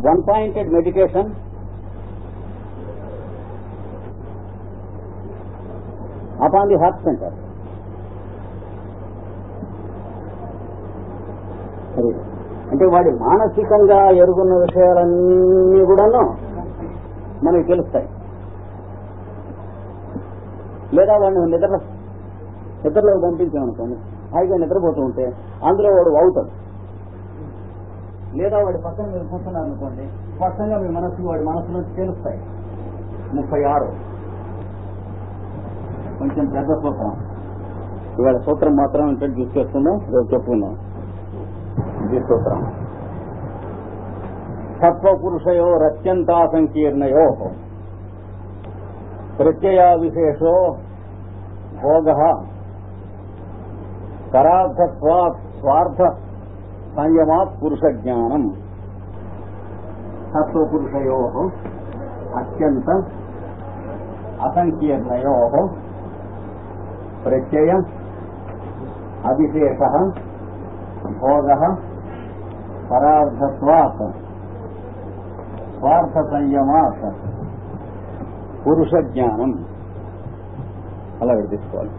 one-pointed meditation upon the heart center. అంటే వాడి మానసికంగా ఎరుగున్న విషయాలన్నీ కూడాను మనకి తెలుస్తాయి. లేదా వాడిని నిద్రలో పంపించామనుకోండి, హాయిగా నిద్రపోతూ ఉంటే అందులో వాడు అవుతాడు. లేదా వాడి పక్కన మీరు కూర్చున్నారు అనుకోండి, స్పష్టంగా మీ మనసు వాడి మనసులో తెలుస్తాయి. 36 కొంచెం పెద్ద సూత్రం. ఇవాళ సూత్రం మాత్రం ఇంట్రడ్యూస్ చేసుకుందాం, రేపు చెప్పుకుందాం. ఇది సూత్రం. సత్వపురుషయో రత్యంతా సంకీర్ణయో ప్రత్యయ విశేషో భోగ కరార్థత్వాత్ స్వార్థ సంయమాత్ పురుష జ్ఞానం. సత్వపురుషయో అత్యంత అసంకీర్ణయో ప్రత్యయ అవిశేష భోగ పరార్థత్వాత్ స్వార్థ సంయమాత్ పురుష జ్ఞానం. అలా విడిపించుకోవాలి.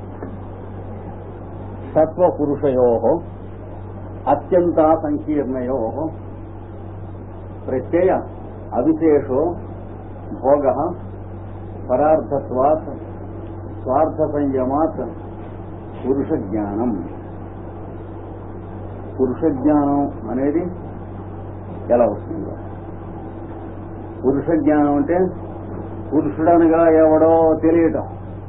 సత్వపురుషయో అత్యంత సంకీర్ణయో ప్రత్యయ అవిశేషో భోగ పరార్థత్వాత్ స్వార్థ సంయమాత్ పురుష జ్ఞానం. పురుష జ్ఞానం అనేది ఎలా వస్తుందో, పురుష జ్ఞానం అంటే పురుషుడనగా ఎవడో తెలియటం.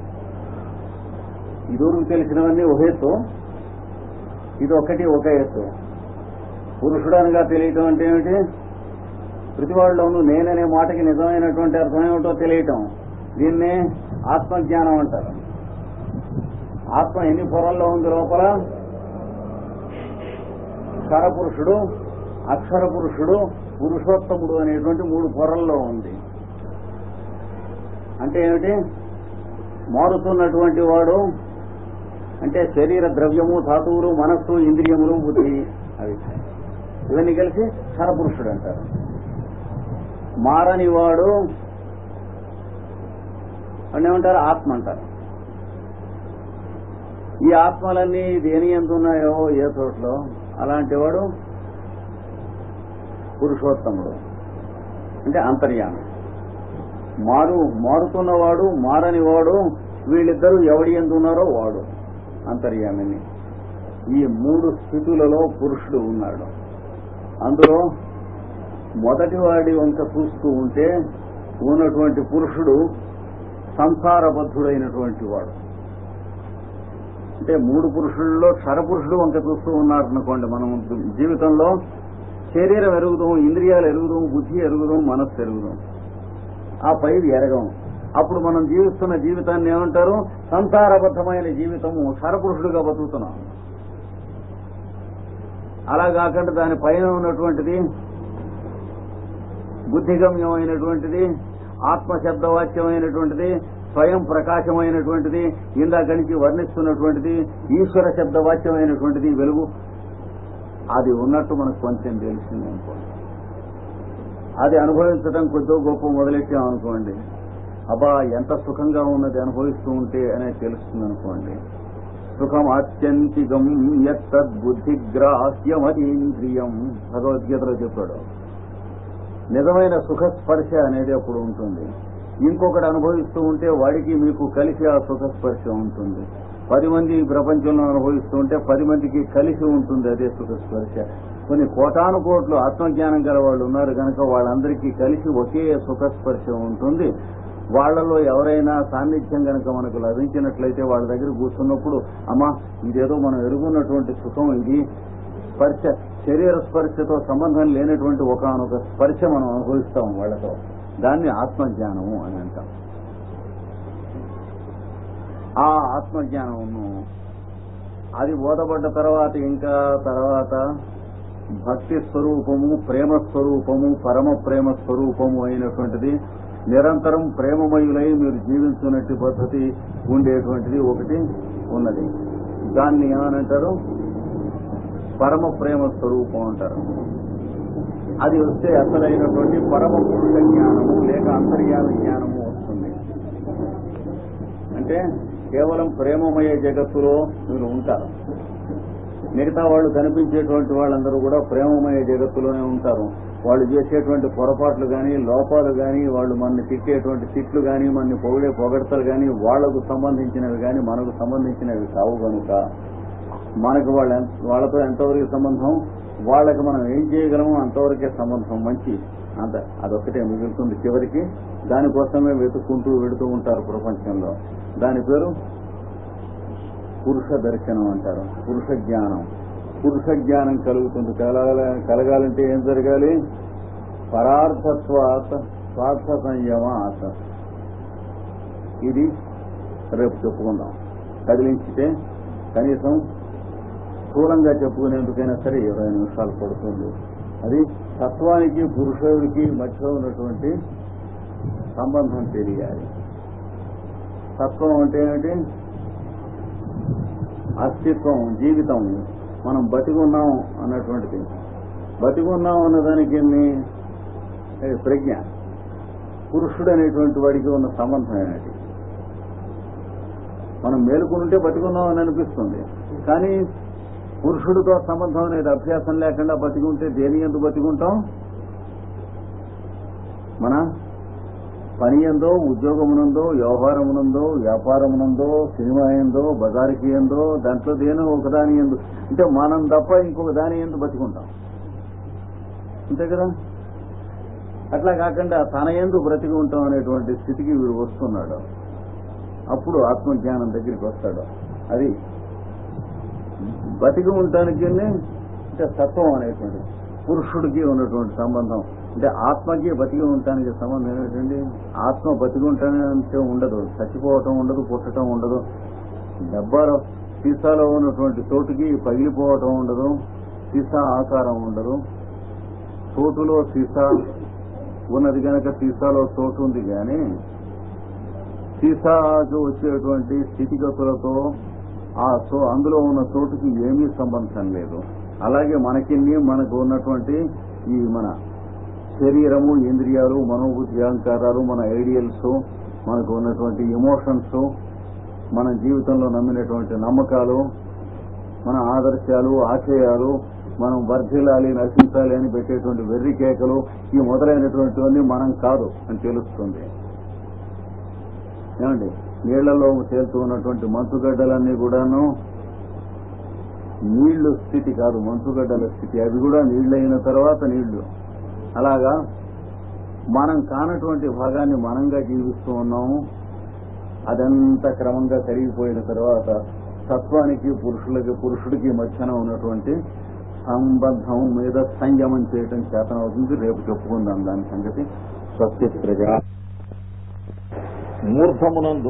ఇదివరకు తెలిసినవన్నీ ఒక ఎత్తు, ఇది ఒకటి ఒక ఎత్తు. పురుషుడనగా తెలియటం అంటే ఏమిటి? ప్రతి వాళ్ళలోనూ నేననే మాటకి నిజమైనటువంటి అర్థం ఏమిటో తెలియటం. దీన్నే ఆత్మజ్ఞానం అంటారు. ఆత్మ ఎన్ని పొరల్లో ఉంది? లోపల క్షరపురుషుడు, అక్షర పురుషుడు, పురుషోత్తముడు అనేటువంటి 3 పొరల్లో ఉంది. అంటే ఏమిటి? మారుతున్నటువంటి వాడు అంటే శరీర ద్రవ్యము, ధాతువులు, మనస్సు, ఇంద్రియములు, బుద్ధి, అవి ఇవన్నీ కలిసి క్షరపురుషుడు అంటారు. మారని వాడు అని ఏమంటారు? ఆత్మ అంటారు. ఈ ఆత్మలన్నీ దేని యందు ఉన్నాయో ఏ చోట్లో అలాంటి వాడు పురుషోత్తముడు అంటే అంతర్యామి. మారుతున్నవాడు, మారని వాడు, వీళ్ళిద్దరూ ఎవడి యందు ఉన్నారో వాడు అంతర్యామిని. ఈ 3 స్థితులలో పురుషుడు ఉన్నాడు. అందులో మొదటి వాడి వంక చూస్తూ ఉంటే ఉన్నటువంటి పురుషుడు సంసారబద్ధుడైనటువంటి వాడు. అంటే 3 పురుషుల్లో క్షరపురుషుడు వంక చూస్తూ ఉన్నారనుకోండి, మనం జీవితంలో శరీరం ఎరుగుదాం, ఇంద్రియాలు ఎరుగుదాం, బుద్ధి ఎరుగుదాం, మనస్సు ఎరుగుదాం, ఆ పైది ఎరగం. అప్పుడు మనం జీవిస్తున్న జీవితాన్ని ఏమంటారు? సంసారబద్ధమైన జీవితము, క్షరపురుషుడుగా బతుకుతున్నాం. అలా కాకుండా దాని పైన ఉన్నటువంటిది బుద్ధిగమ్యమైనటువంటిది, ఆత్మశబ్దవాచ్యమైనటువంటిది, స్వయం ప్రకాశమైనటువంటిది, ఇందాక నుంచి వర్ణిస్తున్నటువంటిది, ఈశ్వర శబ్దవాచ్యమైనటువంటిది వెలుగు, అది ఉన్నట్టు మనకు కొంచెం తెలిసింది అనుకోండి. అది అనుభవించడం కొద్దో గొప్ప మొదలెట్టామనుకోండి, అబ్బా ఎంత సుఖంగా ఉన్నది అనుభవిస్తూ ఉంటే అనేది తెలుస్తుంది అనుకోండి. సుఖం ఆత్యంతికం యత్తద్బుద్ధిగ్రాహ్యమతీంద్రియం భగవద్గీతలో చెప్పాడు. నిజమైన సుఖస్పర్శ అనేది అప్పుడు ఉంటుంది. ఇంకొకటి అనుభవిస్తూ ఉంటే వాడికి మీకు కలిసి ఆ సుఖస్పర్శ ఉంటుంది. 10 మంది ప్రపంచంలో అనుభవిస్తూ ఉంటే 10 మందికి కలిసి ఉంటుంది అదే సుఖస్పర్శ. కొన్ని కోటాను కోట్లు ఆత్మజ్ఞానం గల వాళ్ళు ఉన్నారు కనుక వాళ్ళందరికీ కలిసి ఒకే సుఖస్పర్శ ఉంటుంది. వాళ్లలో ఎవరైనా సాన్నిధ్యం కనుక మనకు లభించినట్లయితే వాళ్ళ దగ్గర కూర్చున్నప్పుడు, అమ్మా ఇదేదో మనం ఎరుగున్నటువంటి సుఖం, ఇది స్పర్శ, శరీర స్పర్శతో సంబంధం లేనటువంటి ఒకానొక స్పర్శ మనం అనుభవిస్తాం వాళ్లతో. దాన్ని ఆత్మజ్ఞానము అని అంటాం. ఆ ఆత్మజ్ఞానము అది బోధపడ్డ తర్వాత ఇంకా తర్వాత భక్తి స్వరూపము, ప్రేమ స్వరూపము, పరమ ప్రేమ స్వరూపము అయినటువంటిది నిరంతరం ప్రేమమయులై మీరు జీవించున్నట్టు పద్ధతి ఉండేటువంటిది ఒకటి ఉన్నది. దాన్ని ఏమనంటారు? పరమ ప్రేమ స్వరూపం అంటారు. అది వస్తే అసలైనటువంటి పరమ పురుష జ్ఞానము లేక అంతర్యామి జ్ఞానము వస్తుంది. అంటే కేవలం ప్రేమమయ జగత్తులో మీరు ఉంటారు. మిగతా వాళ్ళు కనిపించేటువంటి వాళ్ళందరూ కూడా ప్రేమమయ జగత్తులోనే ఉంటారు. వాళ్ళు చేసేటువంటి పొరపాట్లు కానీ లోపాలు కానీ వాళ్ళు మనని తిట్టేటువంటి తిట్లు కానీ మనని పొగిడే పొగడతలు కానీ వాళ్లకు సంబంధించినవి కానీ మనకు సంబంధించినవి కావు కనుక మనకు వాళ్ళతో ఎంతవరకు సంబంధం, వాళ్ళకి మనం ఏం చేయగలమో అంతవరకే సంబంధం. మంచి అంత అదొక్కటే మిగులుతుంది చివరికి. దానికోసమే వెతుక్కుంటూ వెడుతూ ఉంటారు ప్రపంచంలో. దాని పేరు పురుష దర్శనం అంటారు, పురుష జ్ఞానం. పురుష జ్ఞానం కలుగుతుంది. కలగాలంటే ఏం జరగాలి? పరార్థత్వాత్ స్వార్థ సంయమాత్. ఇది రేపు చెప్పుకుందాం. కదిలించితే కనీసం స్థూలంగా చెప్పుకునేందుకైనా సరే 20 నిమిషాలు పడుతుంది. అది తత్వానికి పురుషుడికి మధ్య ఉన్నటువంటి సంబంధం తెలియాలి. తత్వం అంటే ఏమిటి? అస్తిత్వం, జీవితం, మనం బతికున్నాం అన్నటువంటిది. బతికున్నాం అన్నదానికి ప్రజ్ఞ. పురుషుడు అనేటువంటి వాడికి ఉన్న సంబంధం ఏమిటి? మనం మేలుకుంటే బతికున్నాం అని అనిపిస్తుంది, కానీ పురుషుడితో సంబంధం అనేది అభ్యాసం లేకుండా బతికుంటే దేని ఎందు బతికుంటాం? మన పని ఎందో, ఉద్యోగమునందో, వ్యవహారమునందో, వ్యాపారమునందో, సినిమా ఎందో, బజారుకి ఎందో, దాంట్లో దేనో ఒకదాని ఎందు, అంటే మనం తప్ప ఇంకొక దాని ఎందు బతికుంటాం. అంతే కదా? అట్లా కాకుండా తన ఎందు బ్రతికి ఉంటాం అనేటువంటి స్థితికి వీడు వస్తున్నాడు. అప్పుడు ఆత్మజ్ఞానం దగ్గరికి వస్తాడు. అది బతికి ఉండటానికి అంటే సత్వం అనేటువంటి పురుషుడికి ఉన్నటువంటి సంబంధం. అంటే ఆత్మకి బతికి ఉండటానికి సంబంధం ఏమిటండి? ఆత్మ బతికి ఉండటానికి ఉండదు, చచ్చిపోవటం ఉండదు, పుట్టడం ఉండదు. డబ్బాలో సీసాలో ఉన్నటువంటి చోటుకి పగిలిపోవటం ఉండదు, సీసా ఆకారం ఉండదు. చోటులో సీసా ఉన్నది కనుక సీసాలో చోటు ఉంది, కానీ సీసాకు వచ్చేటువంటి స్థితిగతులతో అందులో ఉన్న చోటుకి ఏమీ సంబంధం లేదు. అలాగే మనకు ఉన్నటువంటి ఈ మన శరీరము, ఇంద్రియాలు, మనోబుద్ధి, అహంకారాలు, మన ఐడియల్స్, మనకు ఉన్నటువంటి ఎమోషన్స్, మన జీవితంలో నమ్మినటువంటి నమ్మకాలు, మన ఆదర్శాలు, ఆశయాలు, మనం వర్ధిల్లాలి, నశించాలి అని పెట్టేటువంటి వెర్రి కేకలు, ఈ మొదలైనటువంటివన్నీ మనం కాదు అని తెలుస్తుంది. ఏమండి? నీళ్లలో తేలుతూ ఉన్నటువంటి మంచుగడ్డలన్నీ కూడాను నీళ్లు స్థితి కాదు, మంచుగడ్డల స్థితి. అవి కూడా నీళ్లైన తర్వాత నీళ్లు. అలాగా మనం కానటువంటి భాగాన్ని మనంగా జీవిస్తూ ఉన్నాము. అదంతా క్రమంగా కరిగిపోయిన తర్వాత తత్వానికి పురుషుడికి మధ్యన ఉన్నటువంటి సంబంధం మీద సంయమం చేయటం చేతనవుతుంది. రేపు చెప్పుకుందాం దాని సంగతి. స్వస్తి ప్రజా. మూర్ధమునందు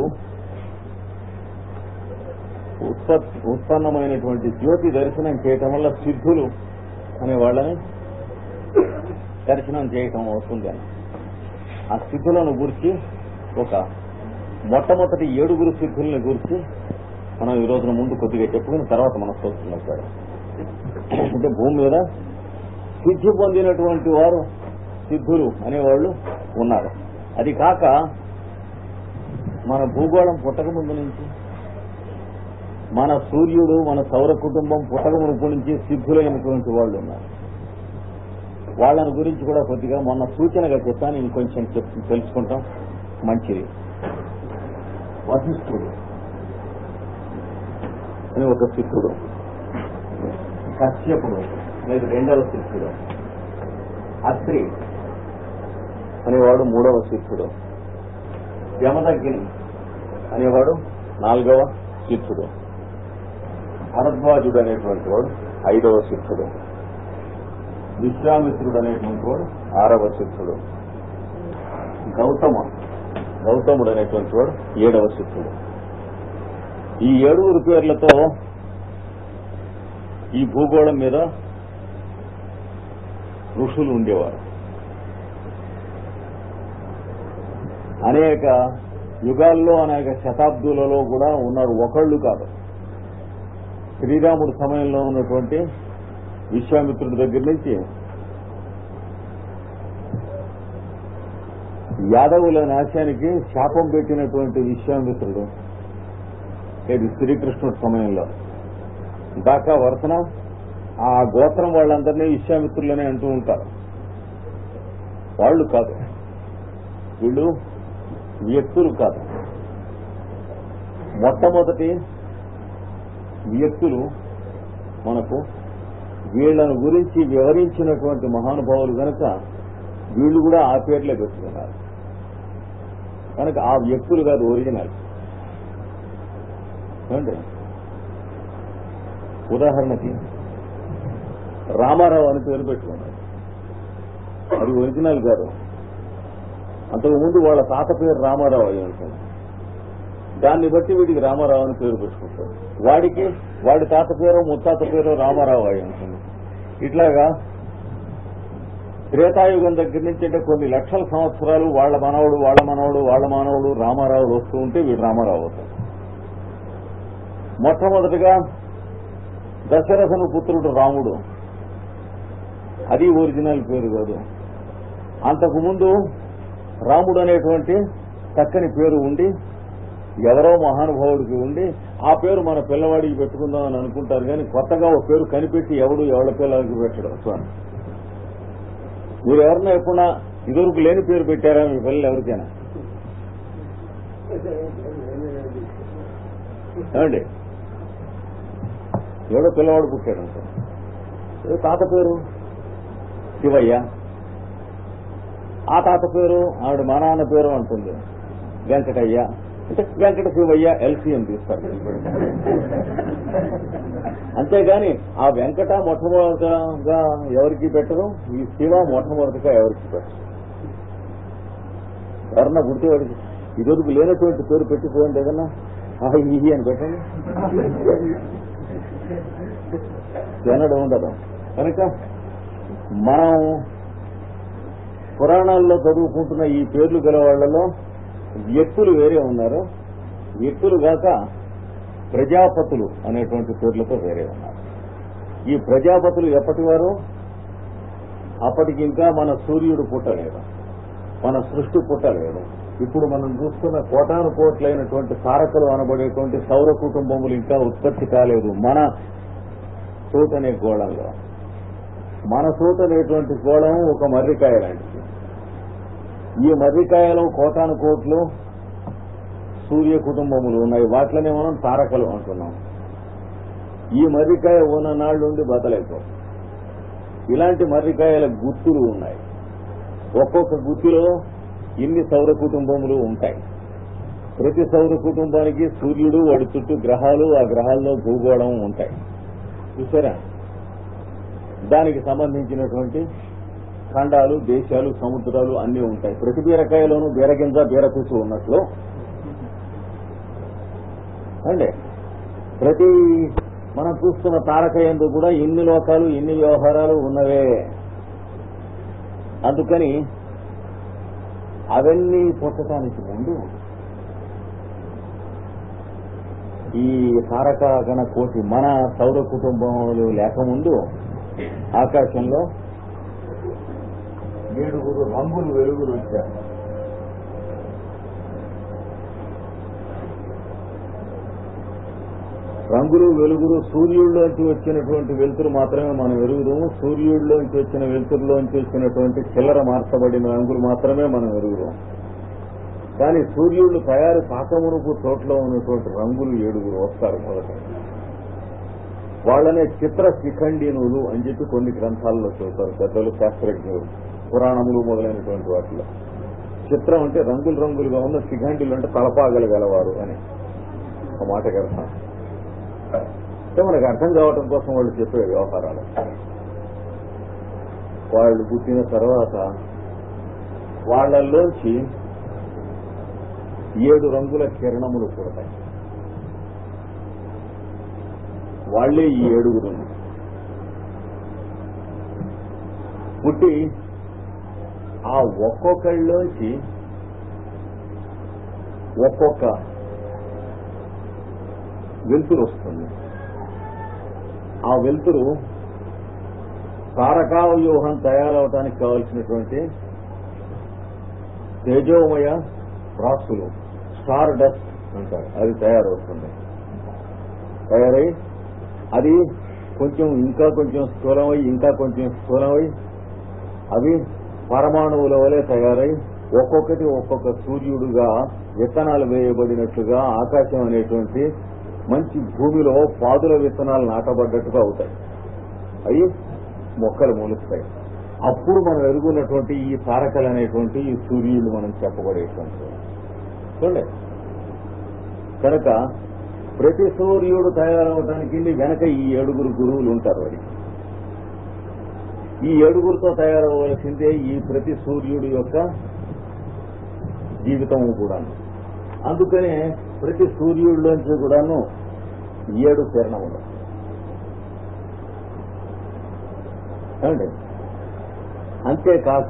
ఉత్పన్నమైనటువంటి జ్యోతి దర్శనం చేయటం వల్ల సిద్ధులు అనే వాళ్ళని దర్శనం చేయటం అవుతుంది. ఆ సిద్ధులను గురించి ఒక మొట్టమొదటి 7 సిద్ధుల్ని గురించి మనం ఈ రోజున ముందు కొద్దిగా చెప్పుకుని తర్వాత మనం చూస్తున్నాం. అంటే భూమి మీద సిద్ధి పొందినటువంటి వారు సిద్ధులు అనేవాళ్ళు ఉన్నారు. అది కాక మన భూగోళం పుట్టక ముందు నుంచి, మన సూర్యుడు, మన సౌర కుటుంబం పుట్టక మునుపు నుంచి సిద్ధులైనటువంటి వాళ్ళు ఉన్నారు. వాళ్ళని గురించి కూడా కొద్దిగా మొన్న సూచనగా చెప్పాను, ఇంకొంచెం తెలుసుకుంటాం మంచిది. వశిష్ఠుడు అని ఒక సిద్ధుడు, కశ్యపుడు అనేది 2వ సిద్ధుడు, అత్రి అనేవాడు 3వ సిద్ధుడు, యమదగ్ని అనేవాడు 4వ సిద్ధుడు, భరద్వాజుడు అనేటువంటి వాడు 5వ సిద్ధుడు, విశ్వామిత్రుడు అనేటువంటి వాడు 6వ సిద్ధుడు, గౌతముడు అనేటువంటి వాడు 7వ సిద్ధుడు. ఈ 7 పేర్లతో ఈ భూగోళం మీద ఋషులు ఉండేవారు. అనేక యుగాల్లో, అనేక శతాబ్దులలో కూడా ఉన్నారు. ఒకళ్ళు కాదు. శ్రీరాముడి సమయంలో ఉన్నటువంటి విశ్వామిత్రుడి దగ్గర నుంచి యాదవుల నాశానికి శాపం పెట్టినటువంటి విశ్వామిత్రుడు ఇది శ్రీకృష్ణుడి సమయంలో దాకా వరుసన ఆ గోత్రం వాళ్ళందరినీ విశ్వామిత్రులనే అంటూ ఉంటారు. వాళ్ళు కాదు, వీళ్ళు వ్యక్తులు కాదు. మొట్టమొదటి వ్యక్తులు మనకు వీళ్లను గురించి వివరించినటువంటి మహానుభావులు కనుక వీళ్ళు కూడా ఆ పేర్లే పెట్టుకున్నారు కనుక ఆ వ్యక్తులు కాదు ఒరిజినల్. ఏమండి, ఉదాహరణకి రామారావు అని పేరు పెట్టుకున్నారు, అది ఒరిజినల్ కాదు. అంతకుముందు వాళ్ళ తాత పేరు రామారావు అయి ఉంటుంది, దాన్ని బట్టి వీడికి రామారావు అని పేరు పెట్టుకుంటాడు. వాడి తాత పేరు ముత్తాత పేరు రామారావు అయి ఉంటుంది. ఇట్లాగా త్రేతాయుగం దగ్గర నుంచి అంటే కొన్ని లక్షల సంవత్సరాలు వాళ్ళ మనవడు రామారావులు వస్తూ ఉంటే వీడు రామారావు అవుతాడు. మొట్టమొదటిగా దశరథను పుత్రుడు రాముడు, అది ఒరిజినల్ పేరు కాదు. అంతకుముందు రాముడు అనేటువంటి చక్కని పేరు ఉండి ఎవరో మహానుభావుడికి ఉండి ఆ పేరు మన పిల్లవాడికి పెట్టుకుందామని అనుకుంటారు, కానీ కొత్తగా ఒక పేరు కనిపెట్టి ఎవరి పిల్లలకి పెట్టడం. స్వామి, మీరు ఎవరన్నా ఎప్పుడన్నా ఇదివరకు లేని పేరు పెట్టారా మీ పిల్లలు ఎవరికైనా? ఏమండి, ఎవడో పిల్లవాడు పుట్టాడు అనుకో, తాత పేరు శివయ్య, ఆ తాత పేరు ఆవిడ మా నాన్న పేరు అంటుంది వెంకటయ్య, అంటే వెంకట శివయ్య ఎల్సీఎం తీస్తారు. అంతేగాని ఆ వెంకట మొట్టమొదటిగా ఎవరికి పెట్టరు, ఈ శివ మొట్టమొదటిగా ఎవరికి పెట్టరు. ఎవరన్నా గుర్తువాడికి ఇదివరకు లేనటువంటి పేరు పెట్టిపోయింది ఏదన్నా ఈ అని పెట్టండి, తినడం ఉండదు. కనుక మనం పురాణాల్లో చదువుకుంటున్న ఈ పేర్లు గల వాళ్లలో వ్యక్తులు వేరే ఉన్నారు, వ్యక్తులు కాక ప్రజాపతులు అనేటువంటి పేర్లతో వేరే ఉన్నారు. ఈ ప్రజాపతులు ఎప్పటివారు? అప్పటికి ఇంకా మన సూర్యుడు పుట్టలేదు, మన సృష్టి పుట్టలేదు. ఇప్పుడు మనం చూస్తున్న కోటాను కోట్లైనటువంటి తారకలు అనబడేటువంటి సౌర కుటుంబములు ఇంకా ఉత్పత్తి కాలేదు. మన చోటనే గోళంలో, మన చోటనేటువంటి గోళం ఒక మర్రికాయ లాంటిది. ఈ మర్రికాయలో కోటాను కోట్లు సూర్య కుటుంబములు ఉన్నాయి, వాటిలోనే మనం తారకలు అంటున్నాం. ఈ మర్రికాయ ఉన్న నాళ్ళు నుండి బదలైపో. ఇలాంటి మర్రికాయల గుత్తులు ఉన్నాయి, ఒక్కొక్క గుత్తిలో ఇన్ని సౌర కుటుంబములు ఉంటాయి. ప్రతి సౌర కుటుంబానికి సూర్యుడు, వాడి చుట్టూ గ్రహాలు, ఆ గ్రహాల్లో భూగోళం ఉంటాయి. చూసారా? దానికి సంబంధించినటువంటి ఖండాలు, దేశాలు, సముద్రాలు అన్నీ ఉంటాయి. ప్రతి బీరకాయలోనూ బీరగింజ, బీరపీసు ఉన్నట్లు అంటే ప్రతి మనం చూస్తున్న తారకయందు కూడా ఇన్ని లోకాలు, ఇన్ని వ్యవహారాలు ఉన్నవే. అందుకని అవన్నీ పుట్టడానికి ముందు ఈ తారక గణ కోటి మన సౌర కుటుంబములు లేకముందు ఆకాశంలో 7 రంగులు వెలుగులు వచ్చారు. రంగులు వెలుగులు సూర్యుడిలోంచి వచ్చినటువంటి వెలుతురు మాత్రమే మనం ఎరుగుదాము. సూర్యుడిలోంచి వచ్చిన వెలుతురులోంచి వచ్చినటువంటి చిల్లర మార్చబడిన రంగులు మాత్రమే మనం ఎరుగుదాం. కానీ సూర్యుడు తయారు కాకమునుపు చోట్ల ఉన్నటువంటి రంగులు 7 వస్తారు. మొదట వాళ్ళనే చిత్ర శిఖండినులు అని చెప్పి కొన్ని గ్రంథాల్లో చెబుతారు పెద్దలు, శాస్త్రజ్ఞులు, పురాణములు మొదలైనటువంటి వాటిలో. చిత్రం అంటే రంగులు రంగులుగా ఉన్న, శిఖండిలు అంటే తలపాగలగలవారు అని ఒక మాట కడతాం. అంటే మనకు అర్థం కావటం కోసం వాళ్ళు చెప్పే వ్యవహారాలు. వాళ్ళు పుట్టిన తర్వాత వాళ్ళల్లోంచి 7 రంగుల కిరణములు పుడతాయి. వాళ్లే ఈ 7 పుట్టి ఆ ఒక్కొక్కళ్ళలోంచి ఒక్కొక్క వెలుతురు వస్తుంది. ఆ వెలుతురు తారకా వ్యూహం తయారవడానికి కావలసినటువంటి తేజోమయ రాసులు, స్టార్ డస్ట్ అంటారు, అది తయారవుతుంది. తయారై అది కొంచెం ఇంకా కొంచెం స్థూలమై అవి పరమాణువుల వలె తయారై ఒక్కొక్క సూర్యుడుగా విత్తనాలు వేయబడినట్లుగా ఆకాశం అనేటువంటి మంచి భూమిలో పాదుల విత్తనాలు నాటబడ్డట్టుగా అవుతాయి. అవి మొక్కలు మొలుస్తాయి. అప్పుడు మనం ఎరుగున్నటువంటి ఈ తారకలు అనేటువంటి ఈ సూర్యుడు మనం చెప్పబడేటువంటి చూడండి. కనుక ప్రతి సూర్యుడు తయారవడానికి వెనక ఈ 7 గురువులు ఉంటారు. వారికి ఈ 7 తయారవలసిందే ఈ ప్రతి సూర్యుడు యొక్క జీవితము కూడాను. అందుకనే ప్రతి సూర్యుడిలోంచి కూడాను 7 కిరణములు అండి. అంతేకాక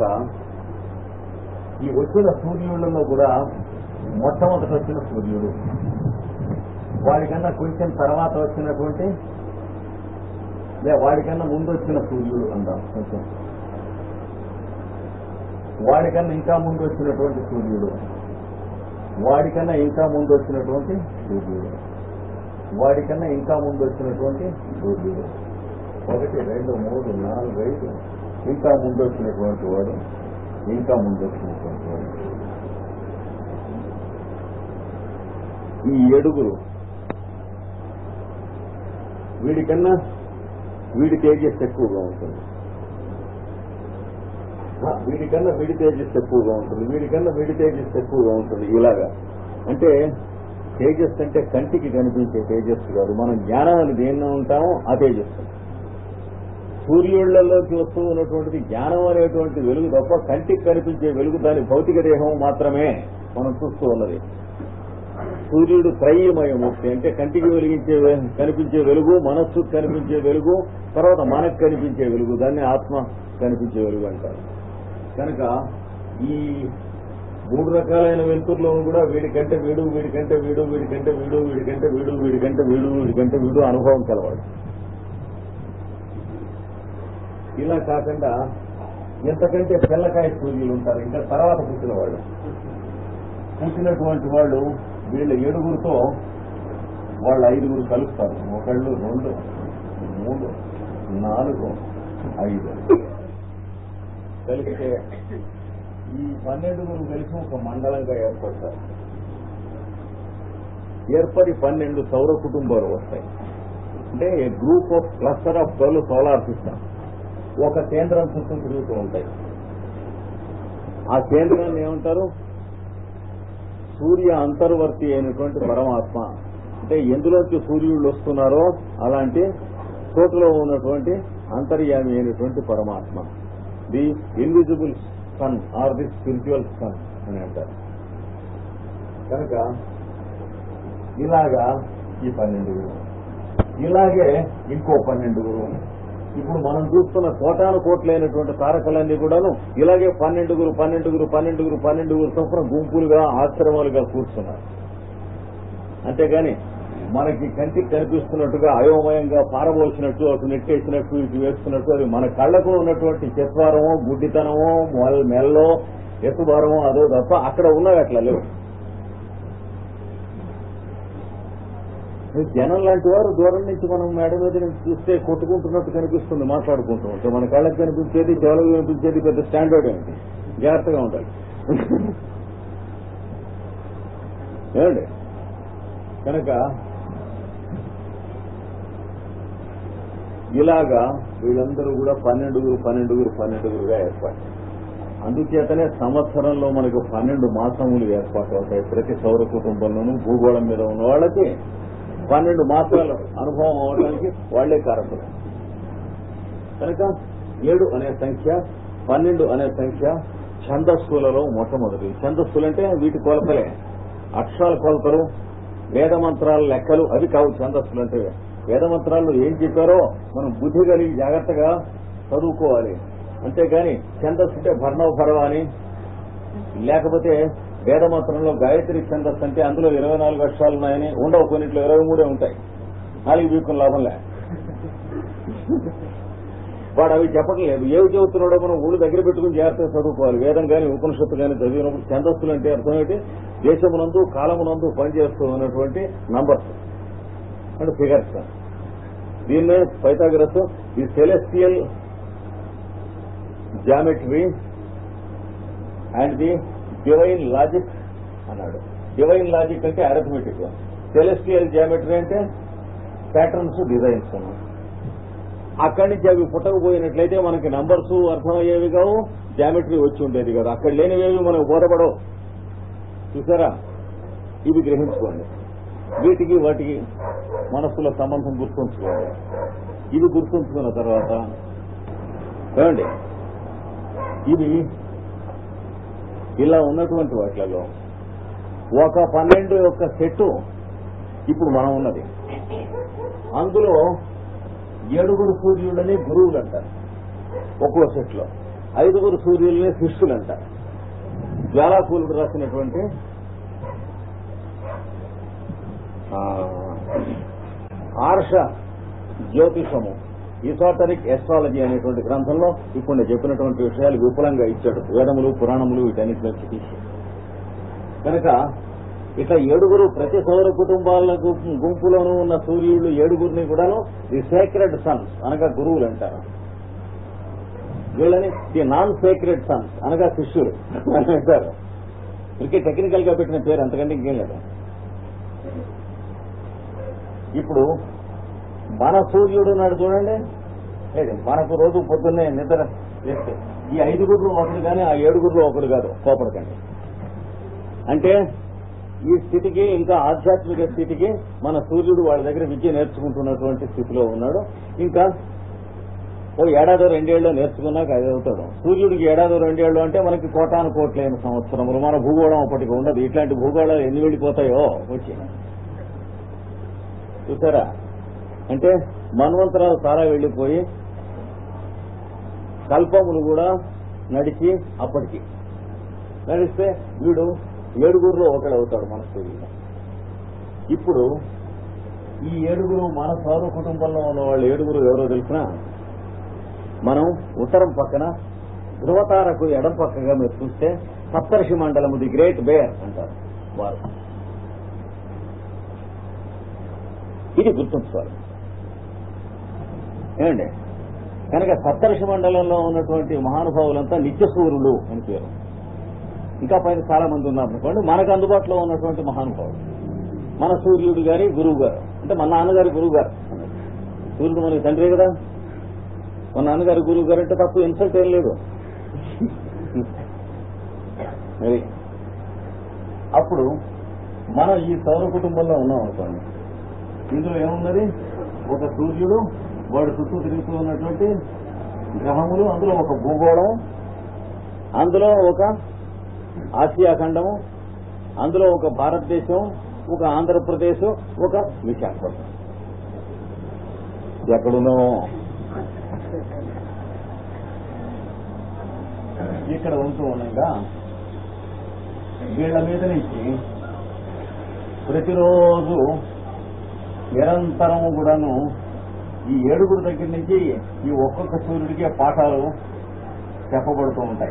ఈ వచ్చిన సూర్యులలో కూడా మొట్టమొదటి వచ్చిన సూర్యుడు, వాడికన్నా కొంచెం తర్వాత వచ్చినటువంటి వాడికన్నా ముందు వచ్చిన సూర్యుడు అంటాం, కొంచెం వాడికన్నా ఇంకా ముందు వచ్చినటువంటి సూర్యుడు, వాడికన్నా ఇంకా ముందు వచ్చినటువంటి సూర్యుడు, వాడికన్నా ఇంకా ముందు వచ్చినటువంటి సూర్యుడు, 1 2 3 4 5 ఇంకా ముందు వచ్చినటువంటి వాడు, ఇంకా ముందు వచ్చినటువంటి వాడు. ఈ 7 వీడికన్నా వీడి తేజస్ ఎక్కువగా ఉంటుంది, వీడికన్నా వీడి తేజస్ ఎక్కువగా ఉంటుంది, వీడికన్నా వీడి తేజస్ ఎక్కువగా ఉంటుంది. ఇలాగా అంటే తేజస్ అంటే కంటికి కనిపించే తేజస్సు కాదు. మనం జ్ఞానం అని దేన్ని ఉంటామో ఆ తేజస్సు. సూర్యుళ్లలోకి వస్తూ ఉన్నటువంటిది జ్ఞానం అనేటువంటి వెలుగు తప్ప కంటికి కనిపించే వెలుగు దాని భౌతిక దేహం మాత్రమే మనం చూస్తూ ఉన్నది. సూర్యుడు త్రయీమయమూర్తి అంటే కంటికి కనిపించే వెలుగు, మనస్సుకు కనిపించే వెలుగు, తర్వాత మనకు కనిపించే వెలుగు, దాన్ని ఆత్మ కనిపించే వెలుగు అంటారు. కనుక ఈ 3 రకాలైన వెలుతురులో కూడా వీడికంటే వీడు, వీడికంటే వీడు, వీడికంటే వీడు, వీడికంటే వీడు, వీడికంటే వీడు, వీడికంటే వీడు అనుభవం కలవాడు. ఇలా కాకుండా ఎంతకంటే పిల్లకాయ సూర్యులు ఉంటారు, ఇంకా తర్వాత పుట్టినవాళ్ళు. పుట్టినటువంటి వాళ్ళు వీళ్ళ 7 వాళ్ళ 5 కలుస్తారు. 1 2 3 4 5 కలిస్తే ఈ 12 కలిసి ఒక మండలంగా ఏర్పడతారు. ఏర్పడి 12 సౌర కుటుంబాలు వస్తాయి. అంటే a group of cluster of 12 solar system ఒక కేంద్రం చుట్టూ తిరుగుతూ ఉంటాయి. ఆ కేంద్రాన్ని ఏమంటారు? సూర్య అంతర్వర్తి అయినటువంటి పరమాత్మ. అంటే ఎందులోంచి సూర్యుళ్ళు వస్తున్నారో అలాంటి చోటులో ఉన్నటువంటి అంతర్యామి అయినటువంటి పరమాత్మ, the invisible sun or the spiritual sun అని అంటారు. కనుక ఇలాగా ఈ 12 ఇలాగే ఇంకో 12 ఇప్పుడు మనం చూస్తున్న కోటాను కోట్లైనటువంటి తారకలన్నీ కూడాను ఇలాగే 12 చొప్పున గుంపులుగా ఆశ్రమాలుగా కూర్చున్నారు. అంతేగాని మనకి కంటికి కనిపిస్తున్నట్టుగా అయోమయంగా పారబోల్చినట్టు, అటు నెట్టేసినట్టు, ఇటు వేస్తున్నట్టు అది మన కళ్లకు ఉన్నటువంటి చెత్వారమో, గుడ్డితనమో, మెల్లో ఎత్తుభారమో అదో తప్ప అక్కడ ఉన్నవి అట్లా లేవు. జనం లాంటి వారు దూరం నుంచి మనం మేడ మీద నుంచి చూస్తే కొట్టుకుంటున్నట్టు కనిపిస్తుంది, మాట్లాడుకుంటూ ఉంటే. మన కళ్ళకి కనిపించేది, చెవులకు కనిపించేది పెద్ద స్టాండర్డ్ ఏంటి, జాగ్రత్తగా ఉండాలి ఏమండి. కనుక ఇలాగా వీళ్ళందరూ కూడా 12గా ఏర్పాటు. అందుచేతనే సంవత్సరంలో మనకు 12 మాసములు ఏర్పాటు అవుతాయి. ప్రతి సౌర కుటుంబంలోనూ భూగోళం మీద ఉన్న వాళ్ళకి 12 మాసాల అనుభవం అవడానికి వాళ్లే కారకులు. కనుక 7 అనే సంఖ్య, 12 అనే సంఖ్య ఛందస్సులలో మొట్టమొదటి. ఛందస్సులంటే వీటి కొలతలే, అక్షరాల కొలతలు, వేదమంత్రాల లెక్కలు అవి కావు ఛందస్సులు అంటే. వేదమంత్రాల్లో ఏం చెప్పారో మనం బుద్ధి కలిగి జాగ్రత్తగా చదువుకోవాలి. అంతేగాని ఛందస్సు అంటే భర్ణవభరవ అని, లేకపోతే వేదమంత్రంలో గాయత్రి ఛందస్సు అంటే అందులో 24 అక్షరాలు ఉన్నాయని ఉండవు, కొన్నింటిలో 23 ఉంటాయి. 4 వీకుల లాభంలే వాడు అవి చెప్పట్లేదు. ఏవి చదువుతున్నాడో మనం ఊళ్ళు దగ్గర పెట్టుకుని జాగ్రత్తగా చదువుకోవాలి. వేదం కానీ ఉపనిషత్తు కానీ చదివినప్పుడు ఛందస్సులు అంటే అర్థం ఏంటి? దేశమునందు కాలమునందు పనిచేస్తూ ఉన్నటువంటి నంబర్స్ అంటే ఫిగర్స్. దీన్నే Pythagoras the celestial geometry and the divine logic అన్నాడు. డివైన్ లాజిక్ అంటే అరిథమెటిక్, సెలెస్టియల్ జామెట్రీ అంటే ప్యాటర్న్స్ డిజైన్స్ అన్నాడు. అక్కడి నుంచి అవి పుట్టకపోయినట్లయితే మనకి నంబర్స్ అర్థమయ్యేవి కావు, జామెట్రీ వచ్చి ఉండేది కాదు. అక్కడ లేనివేవి మనకు బోధపడవు. చూసారా? ఇవి గ్రహించుకోండి. వీటికి వాటికి మనస్సులో సంబంధం గుర్తుంచుకోండి. ఇవి గుర్తుంచుకున్న తర్వాత ఏమండి, ఇవి ఇలా ఉన్నటువంటి వాటిలలో ఒక 12 యొక్క సెట్టు ఇప్పుడు మనం ఉన్నది. అందులో 7 సూర్యులని గురువులు అంటారు ఒక్కో సెట్ లో, 5 సూర్యులని శిష్యులు అంటారు. జ్వాలాకూలుడు రాసినటువంటి ఆర్ష జ్యోతిషము ఈసాటరిక్ ఎస్ట్రాలజీ అనేటువంటి గ్రంథంలో ఇప్పుడు నేను చెప్పినటువంటి విషయాలు విపులంగా ఇచ్చాడు. వేదములు పురాణములు వీటన్నిటిలో తీసి కనుక ఇట్లా 7 ప్రతి సౌర కుటుంబాలకు గుంపులోనూ ఉన్న సూర్యుడు 7 కూడాను ది సేక్రెడ్ సన్స్ అనగా గురువులు అంటారు. వీళ్ళని ది నాన్ సేక్రెడ్ సన్స్ అనగా శిష్యులు అని అంటారు. ఇక టెక్నికల్ గా పెట్టిన పేరు, అంతకంటే ఇంకేం లేదు. ఇప్పుడు మన సూర్యుడు ఉన్నాడు చూడండి, లేదు మనకు రోజు పొద్దున్నే నిద్ర చేస్తే ఈ 5 ఒకడు కానీ ఆ 7 ఒకడు కాదు, కోపడకండి. అంటే ఈ స్థితికి, ఇంకా ఆధ్యాత్మిక స్థితికి మన సూర్యుడు వాళ్ళ దగ్గర విద్య నేర్చుకుంటున్నటువంటి స్థితిలో ఉన్నాడు. ఇంకా ఓ 1-2 ఏళ్ళు నేర్చుకున్నాక అది అవుతాడు. సూర్యుడికి 1-2 ఏళ్ళు అంటే మనకి కోటాను కోట్లైన సంవత్సరములు. మన భూగోళం అప్పటికి ఉండదు. ఇట్లాంటి భూగోళాలు ఎన్ని వెళ్ళిపోతాయో వచ్చి చూసారా? అంటే మన్వంతరాలు చాలా వెళ్లిపోయి కల్పములు కూడా నడిచి అప్పటికి నడిస్తే వీడు 7 ఒకడు అవుతాడు మన సూర్యుడు. ఇప్పుడు ఈ 7 మన సౌర కుటుంబంలో ఉన్న వాళ్ళు 7 ఎవరో తెలిసినా, మనం ఉత్తరం పక్కన ధృవతారకు ఎడం పక్కగా మీరు చూస్తే సప్తర్షి మండలము ది గ్రేట్ బేర్ అంటారు వారు. ఇది గుర్తుంచుకోవాలి ఏమండి. కనుక సప్తర్షి మండలంలో ఉన్నటువంటి మహానుభావులంతా నిత్యసూరులు అని పేరు. ఇంకా పైన చాలా మంది ఉన్నారు అనుకోండి. మనకు అందుబాటులో ఉన్నటువంటి మహానుభావులు మన సూర్యుడు గారి గురువు గారు, అంటే మన నాన్నగారి గురువు గారు. సూర్యుడు మనకి తండ్రి కదా, మన నాన్నగారి గురువు గారు అంటే తప్పు, ఇన్సల్ట్ ఏం లేదు. మరి అప్పుడు మనం ఈ సౌర కుటుంబంలో ఉన్నాం అనుకోండి. ఇందులో ఏమున్నది? ఒక సూర్యుడు, వాడు చుట్టూ తిరుగుతూ ఉన్నటువంటి గ్రహములు, అందులో ఒక భూగోళం, అందులో ఒక ఆసియా ఖండము, అందులో ఒక భారతదేశం, ఒక ఆంధ్రప్రదేశ్, ఒక విశాఖపట్నం. ఎక్కడున్నామో ఇక్కడ ఉంటూ ఉండగా వీళ్ల మీద నుంచి ప్రతిరోజు నిరంతరము కూడాను ఈ 7 దగ్గర నుంచి ఈ ఒక్కొక్క సూర్యుడికి పాఠాలు చెప్పబడుతూ ఉంటాయి.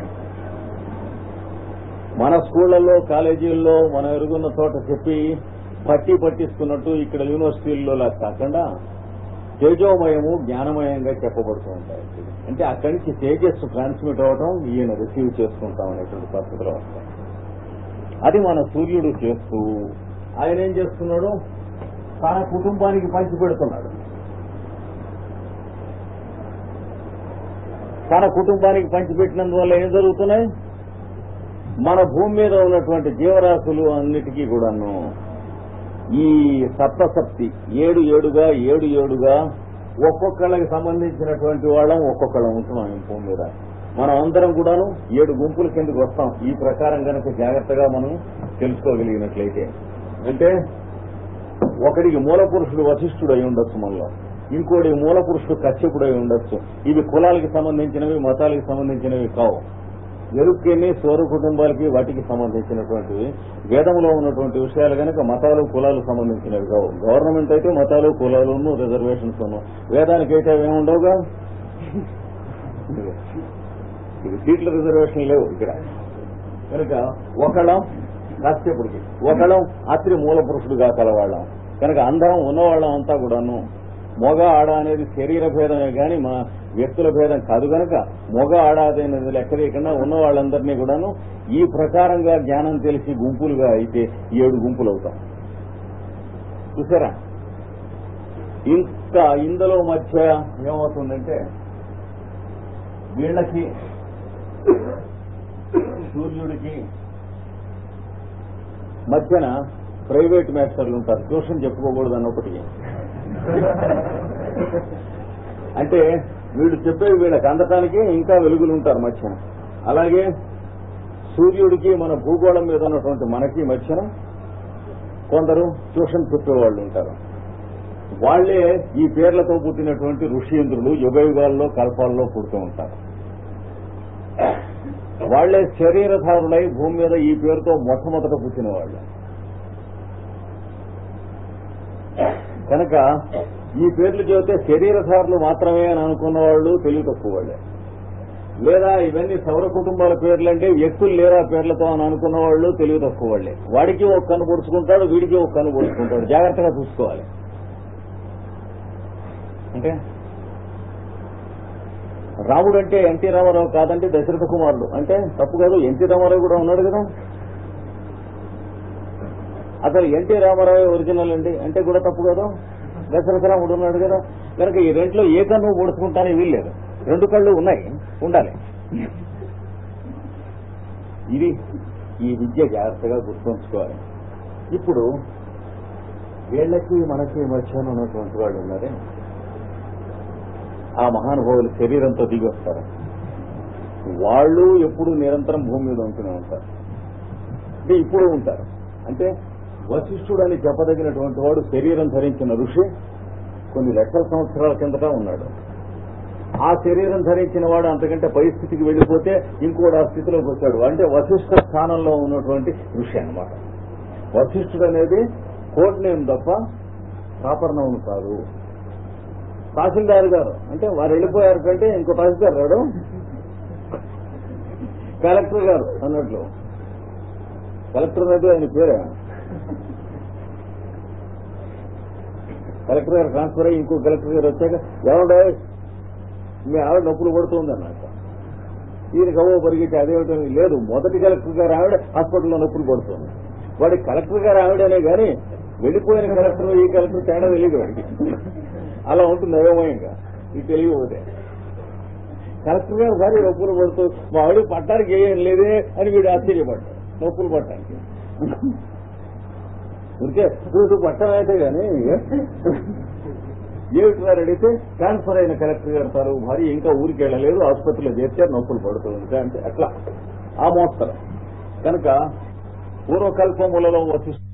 మన స్కూళ్లలో, కాలేజీల్లో మనం ఎరుగున్న చోట చెప్పి పట్టిస్తున్నట్టు ఇక్కడ యూనివర్సిటీల్లో కాకుండా తేజోమయము, జ్ఞానమయంగా చెప్పబడుతూ ఉంటాయి. అంటే అక్కడి నుంచి తేజస్సు ట్రాన్స్మిట్ అవడం, ఈయన రిసీవ్ చేసుకుంటాం అనేటువంటి పరిస్థితిలో వస్తాం. అది మన సూర్యుడు చేస్తూ ఆయన ఏం చేస్తున్నాడు? తన కుటుంబానికి పంచిపెడుతున్నాడు. తన కుటుంబానికి పంచిపెట్టినందువల్ల ఏం జరుగుతున్నాయి? మన భూమి మీద ఉన్నటువంటి జీవరాశులు అన్నిటికీ కూడాను ఈ సప్తసప్తి 7 ఒక్కొక్కళ్ళకి సంబంధించినటువంటి వాళ్ళం ఒక్కొక్కళ్ళం ఉంటున్నాం ఈ భూమి మీద. మనం అందరం కూడాను 7 గుంపుల కిందకి వస్తాం. ఈ ప్రకారం కనుక జాగ్రత్తగా మనం తెలుసుకోగలిగినట్లయితే, అంటే ఒకడికి మూల పురుషుడు వశిష్ఠుడు అయి ఉండొచ్చు మనలో, ఇంకోటి మూల పురుషుడు కశ్యపుడు అయి ఉండొచ్చు. ఇవి కులాలకి సంబంధించినవి, మతాలకి సంబంధించినవి కావు. ఎరుక్కేని సౌర కుటుంబాలకి వాటికి సంబంధించినటువంటివి. వేదంలో ఉన్నటువంటి విషయాలు కనుక మతాలు కులాలు సంబంధించినవి కావు. గవర్నమెంట్ అయితే మతాలు కులాలను రిజర్వేషన్స్ ఉన్నావు, వేదానికి అయితే ఏముండవుగా. సీట్ల రిజర్వేషన్ లేవు ఇక్కడ. కనుక ఒకళ్ళం కాసేపటికి ఒకళ్ళం అత్రి మూల పురుషుడుగా కలవాళ్ళం. కనుక అందరం ఉన్నవాళ్ళం అంతా కూడాను మొగ ఆడ అనేది శరీర భేదమే కానీ మా వ్యక్తుల భేదం కాదు. కనుక మొగ ఆడ అనేది లెక్క లేకుండా ఉన్న వాళ్ళందరినీ కూడాను ఈ ప్రకారంగా జ్ఞానం తెలిసి గుంపులుగా అయితే 7 గుంపులు అవుతాం. చూసారా? ఇంకా ఇందులో మధ్య ఏమవుతుందంటే వీళ్ళకి సూర్యుడికి మధ్యన ప్రైవేట్ మాస్టర్లు ఉంటారు. ట్యూషన్ చెప్పుకోకూడదు అన్నప్పటికీ అంటే వీళ్ళు చెప్పేవి వీళ్ళకి అందటానికి ఇంకా వెలుగులు ఉంటారు మధ్యన. అలాగే సూర్యుడికి మన భూగోళం మీద ఉన్నటువంటి మనకి మధ్యన కొందరు ట్యూషన్ చెప్పేవాళ్ళు ఉంటారు. వాళ్లే ఈ పేర్లతో పుట్టినటువంటి ఋషీంద్రులు యుగయుగాల్లో కల్పాల్లో పుడుతూ ఉంటారు. వాళ్లే శరీరధారులై భూమి మీద ఈ పేరుతో మొట్టమొదట పుట్టిన వాళ్ళు. కనుక ఈ పేర్లు చెబితే శరీరధారులు మాత్రమే అని అనుకున్న వాళ్ళు తెలివి తక్కువ వాళ్లే. లేదా ఇవన్నీ సౌర కుటుంబాల పేర్లంటే వ్యక్తులు లేరా పేర్లతో అని అనుకున్న వాళ్ళు తెలివి తక్కువ వాళ్లే. వాడికి ఒక కన్ను పొడుచుకుంటాడు, వీడికి ఒక కన్ను పొడుచుకుంటాడు. జాగ్రత్తగా చూసుకోవాలి. అంటే రాముడు అంటే ఎన్టీ రామారావు కాదంటే దశరథ కుమారుడు అంటే తప్పు కాదు. ఎన్టీ రామారావు కూడా ఉన్నాడు కదా. అసలు ఎన్టీ రామారావు ఒరిజినల్ అండి అంటే కూడా తప్పు కాదు. దశరథ రాముడు ఉన్నాడు కదా. కనుక ఈ రెంట్లో ఏ కన్ను పొడుచుకుంటానే వీల్లేదు. 2 కళ్ళు ఉన్నాయి, ఉండాలి. ఇది ఈ విద్య జాగ్రత్తగా గుర్తుంచుకోవాలి. ఇప్పుడు వీళ్ళకి మనకి మధ్యన ఉన్నటువంటి వాళ్ళు ఉన్నారే, ఆ మహానుభావులు శరీరంతో దిగి వస్తారు. వాళ్ళు ఎప్పుడు నిరంతరం భూమి మీద ఉంటూనే ఉంటారు. అంటే ఇప్పుడు ఉంటారు. అంటే వశిష్ఠుడు అని చెప్పదగినటువంటి వాడు శరీరం ధరించిన ఋషి కొన్ని లక్షల సంవత్సరాల కిందట ఉన్నాడు. ఆ శరీరం ధరించిన వాడు అంతకంటే పరిస్థితికి వెళ్లిపోతే ఇంకోటి ఆ స్థితిలోకి వచ్చాడు. అంటే వశిష్ఠ స్థానంలో ఉన్నటువంటి ఋషి అన్నమాట. వశిష్ఠుడు అనేది కోడ్ నేమ్ తప్ప ప్రాపర్ నౌన్ కాదు. తహసీల్దార్ గారు అంటే వారు వెళ్ళిపోయారు కంటే ఇంకో తహసీల్దార్ రాడు, కలెక్టర్ గారు అన్నట్లు. కలెక్టర్ అనేది ఆయన పేరే. కలెక్టర్ గారు ట్రాన్స్ఫర్ అయ్యి ఇంకో కలెక్టర్ గారు వచ్చాక ఏమంటే మీ ఆవిడ నొప్పులు పడుతుంది అన్నట్ట. ఈయనకి అవ్వ పరిగెట్టి అదేమిటో లేదు. మొదటి కలెక్టర్ గారు ఆవిడ హాస్పిటల్లో నొప్పులు పడుతుంది. వాడి కలెక్టర్ గారు ఆవిడనే కానీ వెళ్ళిపోయిన కలెక్టర్ ఈ కలెక్టర్ తేడా తెలియదు వాడికి. అలా ఉంటుంది అయోమయంగా. ఇది తెలియకపోతే కలెక్టర్ గారు భారీ నొప్పులు పడుతూ మా ఆవిడ పట్టడానికి ఏం లేదే అని వీడు ఆశ్చర్యపడ్డాడు. నొప్పులు పట్టడానికి ఊరికే చూసి పట్టమైతే కానీ ఏమిటి అడిగితే ట్రాన్స్ఫర్ అయిన కలెక్టర్ గారు సార్ భార్య ఇంకా ఊరికి వెళ్ళలేదు, ఆసుపత్రిలో చేర్చారు, నొప్పులు పడుతుంది అంటే అట్లా ఆ మోస్తారు. కనుక పూర్వకల్పములలో వశిష్ఠ